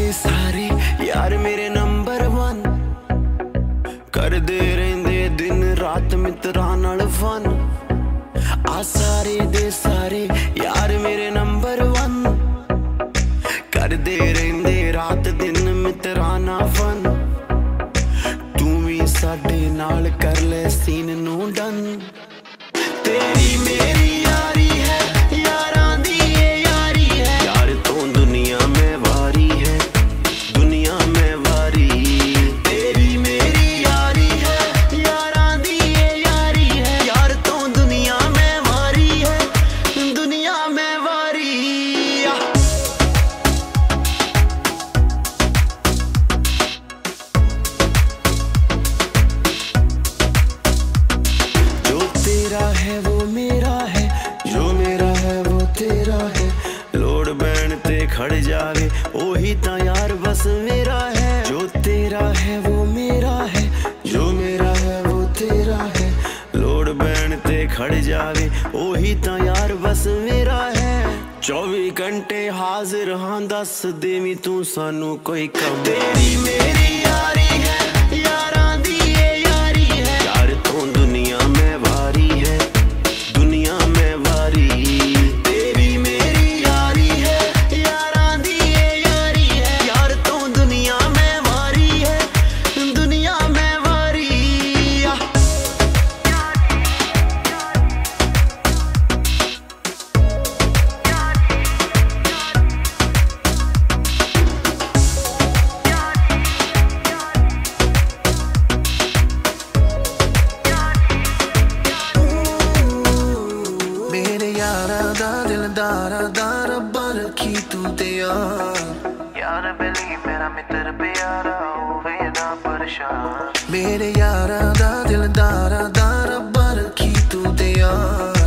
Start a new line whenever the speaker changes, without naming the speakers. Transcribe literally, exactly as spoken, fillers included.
दे सारे यार मेरे नंबर वन, कर दे रहिंदे दिन रात मित्रां नाल फन। आ सारे दे सारे यार मेरे नंबर वन, कर दे रहिंदे रात दिन मित्रां नाल फन। तू भी साडे नाल कर ले सीन नू डन। तेरी मेरी यारी है, यारां दी ये यारी है, यार तू दुनिया में वारी है, दुनिया में वारी। तेरी मेरी यारी है, यारां दी ये यारी है, यार तू दुनिया में वारी है, दुनिया में वारी। जो तेरा है वो मेरा है, जो मेरा है वो तेरा है, लोड़ बैण ते खड़ जावे ओही तां यार बस मेरा है। जो तेरा है वो मेरा है, जो मेरा है वो तेरा है, लोड़ बैण ते खड़ जावे ओही तां यार बस मेरा है। चौबी घंटे हाजिर हां, दस देवी तू सानू कोई कम। तेरी मेरी यारी है, यारां दी ये यारी है, यार तू दुनिया में वारी है, दुनिया में वारी। तेरी मेरी यारी है, यारां दी ये यारी है, यार तू दुनिया में वारी है, दुनिया में वारी। मेरे यारा दा दिलदारा दा रब्बा रखी तू ते यार,
यार बेली मेरा मित्र प्यारा होवे ना परेशान।
मेरे यारा दा दिलदारा दा रब्बा रखी तू ते यार।